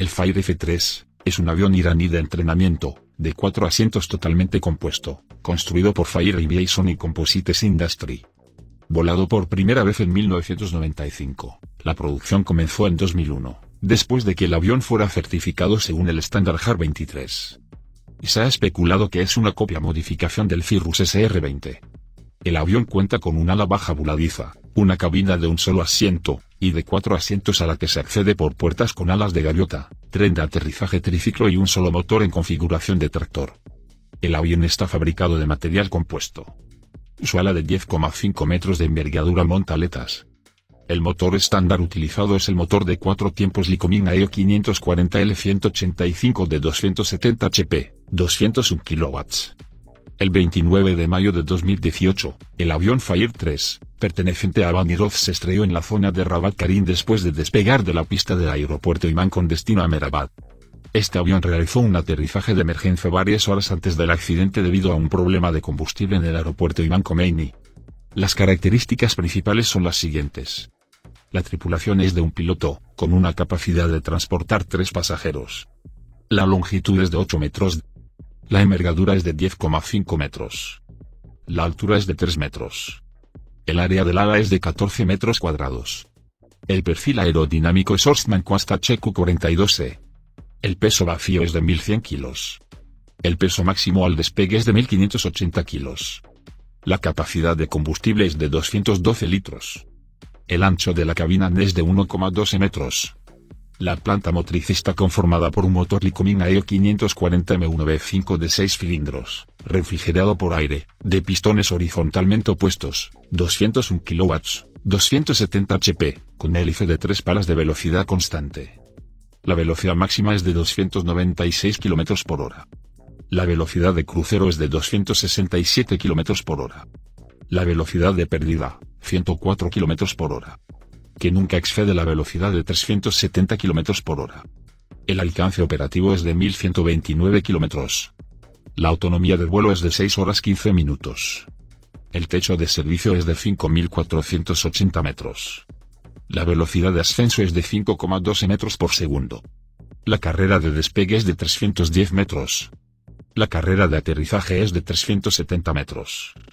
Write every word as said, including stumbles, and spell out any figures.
El Fire F tres, es un avión iraní de entrenamiento, de cuatro asientos totalmente compuesto, construido por Fire Aviation y Composites Industry. Volado por primera vez en mil novecientos noventa y cinco, la producción comenzó en dos mil uno, después de que el avión fuera certificado según el estándar H A R veintitrés. Se ha especulado que es una copia modificación del Cirrus S R veinte. El avión cuenta con un ala baja voladiza, una cabina de un solo asiento, y de cuatro asientos a la que se accede por puertas con alas de gaviota, tren de aterrizaje triciclo y un solo motor en configuración de tractor. El avión está fabricado de material compuesto. Su ala de diez coma cinco metros de envergadura monta aletas. El motor estándar utilizado es el motor de cuatro tiempos Lycoming A E O quinientos cuarenta L ciento ochenta y cinco de doscientos setenta horsepower, doscientos uno kilowatts. El veintinueve de mayo de dos mil dieciocho, el avión Fire tres, perteneciente a Vanirov, se estrelló en la zona de Rabat Karim después de despegar de la pista del aeropuerto Imán con destino a Mehrabad. Este avión realizó un aterrizaje de emergencia varias horas antes del accidente debido a un problema de combustible en el aeropuerto Imán Khomeini. Las características principales son las siguientes. La tripulación es de un piloto, con una capacidad de transportar tres pasajeros. La longitud es de ocho metros. La envergadura es de diez coma cinco metros. La altura es de tres metros. El área del ala es de catorce metros cuadrados. El perfil aerodinámico es Horstmann Quastache Q cuarenta y dos E. El peso vacío es de mil cien kilos. El peso máximo al despegue es de mil quinientos ochenta kilos. La capacidad de combustible es de doscientos doce litros. El ancho de la cabina es de uno coma doce metros. La planta motriz está conformada por un motor Lycoming A E O quinientos cuarenta M uno V cinco de seis cilindros, refrigerado por aire, de pistones horizontalmente opuestos, doscientos uno kilowatts, doscientos setenta horsepower, con hélice de tres palas de velocidad constante. La velocidad máxima es de doscientos noventa y seis kilómetros por hora. La velocidad de crucero es de doscientos sesenta y siete kilómetros por hora. La velocidad de pérdida, ciento cuatro kilómetros por hora. Que nunca excede la velocidad de trescientos setenta kilómetros por hora. El alcance operativo es de mil ciento veintinueve kilómetros. La autonomía de vuelo es de seis horas quince minutos. El techo de servicio es de cinco mil cuatrocientos ochenta metros. La velocidad de ascenso es de cinco coma doce metros por segundo. La carrera de despegue es de trescientos diez metros. La carrera de aterrizaje es de trescientos setenta metros.